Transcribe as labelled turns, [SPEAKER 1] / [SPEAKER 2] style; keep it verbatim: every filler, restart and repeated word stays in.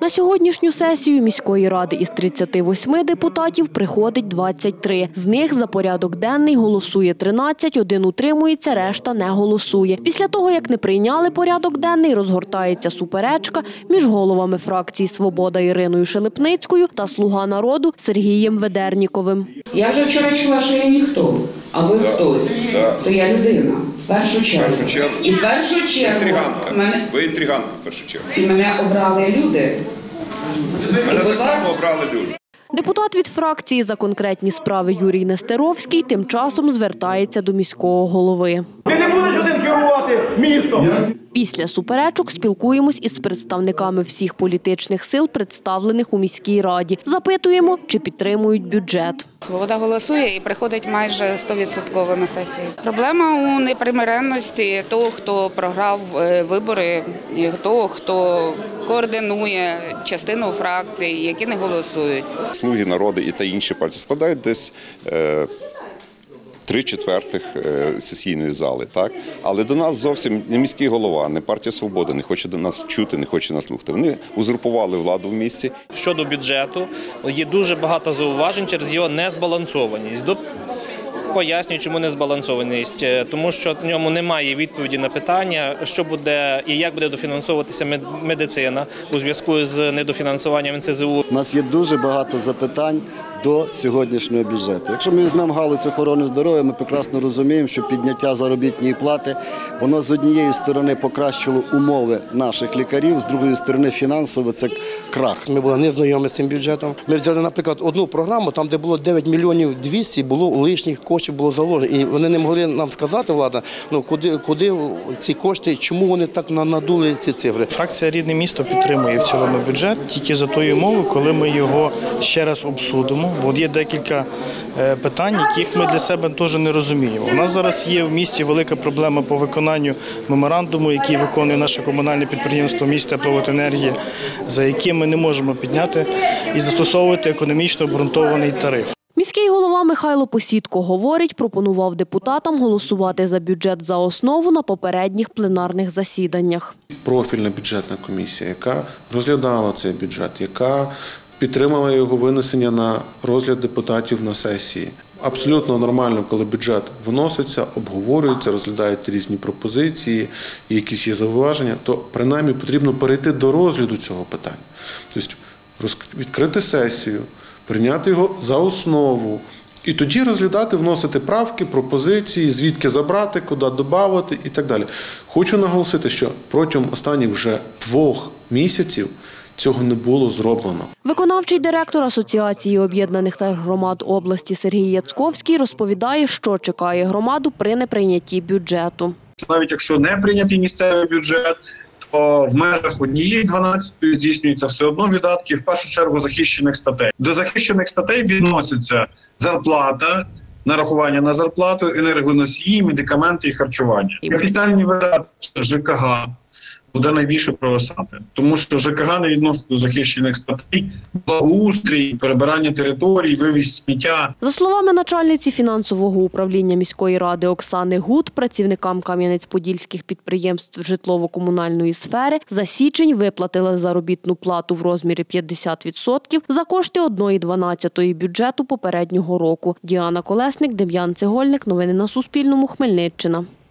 [SPEAKER 1] На сьогоднішню сесію міської ради із тридцяти восьми депутатів приходить двадцять три. З них за порядок денний голосує тринадцять, один утримується, решта не голосує. Після того, як не прийняли порядок денний, розгортається суперечка між головами фракції «Свобода» Іриною Шелепницькою та «Слуга народу» Сергієм Ведерніковим.
[SPEAKER 2] Я вже вчора чула, що я ніхто, а ви
[SPEAKER 3] да,
[SPEAKER 2] хтось.
[SPEAKER 3] Да.
[SPEAKER 2] То я людина, в першу чергу.
[SPEAKER 3] В першу чергу.
[SPEAKER 2] І в першу чергу.
[SPEAKER 3] Інтриганка.
[SPEAKER 2] Мене...
[SPEAKER 3] Ви інтриганка в першу чергу.
[SPEAKER 2] І мене обрали люди.
[SPEAKER 3] Мене так само обрали люди.
[SPEAKER 1] Депутат від фракції за конкретні справи Юрій Нестеровський тим часом звертається до міського голови.
[SPEAKER 4] Ти не будеш один керувати містом.
[SPEAKER 1] Після суперечок спілкуємось із представниками всіх політичних сил, представлених у міській раді. Запитуємо, чи підтримують бюджет.
[SPEAKER 5] «Свобода» голосує і приходить майже сто відсотків на сесію. Проблема у непримиренності того, хто програв вибори, і того, хто координує частину фракцій, які не голосують.
[SPEAKER 3] «Слуги народу» і та інші партії складають десь е, три четвертих сесійної зали, так? Але до нас зовсім не міський голова, не партія «Свобода» не хоче до нас чути, не хоче нас слухати. Вони узурпували владу в місті.
[SPEAKER 6] Щодо бюджету, є дуже багато зауважень через його незбалансованість. Пояснюю, чому незбалансованість. Тому що в ньому немає відповіді на питання, що буде і як буде дофінансовуватися медицина у зв'язку з недофінансуванням ен це зе у.
[SPEAKER 7] У нас є дуже багато запитань до сьогоднішнього бюджету. Якщо ми візьмемо галузь охорони здоров'я, ми прекрасно розуміємо, що підняття заробітної плати, воно з однієї сторони покращило умови наших лікарів, з другої сторони фінансово це крах.
[SPEAKER 4] Ми були не знайомі з цим бюджетом. Ми взяли, наприклад, одну програму, там де було дев'ять мільйонів двісті, було лишніх коштів було заложено. І вони не могли нам сказати, влада, ну куди, куди ці кошти, чому вони так надули ці цифри.
[SPEAKER 8] Фракція «Рідне місто» підтримує в цілому бюджет тільки за тою умовою, коли ми його ще раз обсудимо. Бо є декілька питань, яких ми для себе теж не розуміємо. У нас зараз є в місті велика проблема по виконанню меморандуму, який виконує наше комунальне підприємство «Міст тепловоденергії», за яким ми не можемо підняти і застосовувати економічно обґрунтований тариф.
[SPEAKER 1] Міський голова Михайло Посідко говорить, пропонував депутатам голосувати за бюджет за основу на попередніх пленарних засіданнях.
[SPEAKER 9] Профільна бюджетна комісія, яка розглядала цей бюджет, яка підтримала його винесення на розгляд депутатів на сесії. Абсолютно нормально, коли бюджет виноситься, обговорюється, розглядають різні пропозиції, якісь є зауваження, то принаймні потрібно перейти до розгляду цього питання. Тобто відкрити сесію, прийняти його за основу і тоді розглядати, вносити правки, пропозиції, звідки забрати, куди додати і так далі. Хочу наголосити, що протягом останніх вже двох місяців цього не було зроблено.
[SPEAKER 1] Виконавчий директор Асоціації об'єднаних громад області Сергій Яцковський розповідає, що чекає громаду при неприйнятті бюджету.
[SPEAKER 10] Навіть якщо не прийнятий місцевий бюджет, то в межах однієї дванадцятої здійснюється все одно видатки, в першу чергу, захищених статей. До захищених статей відноситься зарплата, нарахування на зарплату, енергоносії, медикаменти і харчування. Капітальні видатки ЖКГ буде найбільше провисати, тому що ЖКГ не відносить до захищених статей, благоустрій, перебирання територій, вивіз сміття.
[SPEAKER 1] За словами начальниці фінансового управління міської ради Оксани Гуд, працівникам Кам'янець-Подільських підприємств житлово-комунальної сфери за січень виплатили заробітну плату в розмірі п'ятдесят відсотків за кошти одної дванадцятої бюджету попереднього року. Діана Колесник, Дем'ян Цегольник. Новини на Суспільному. Хмельниччина.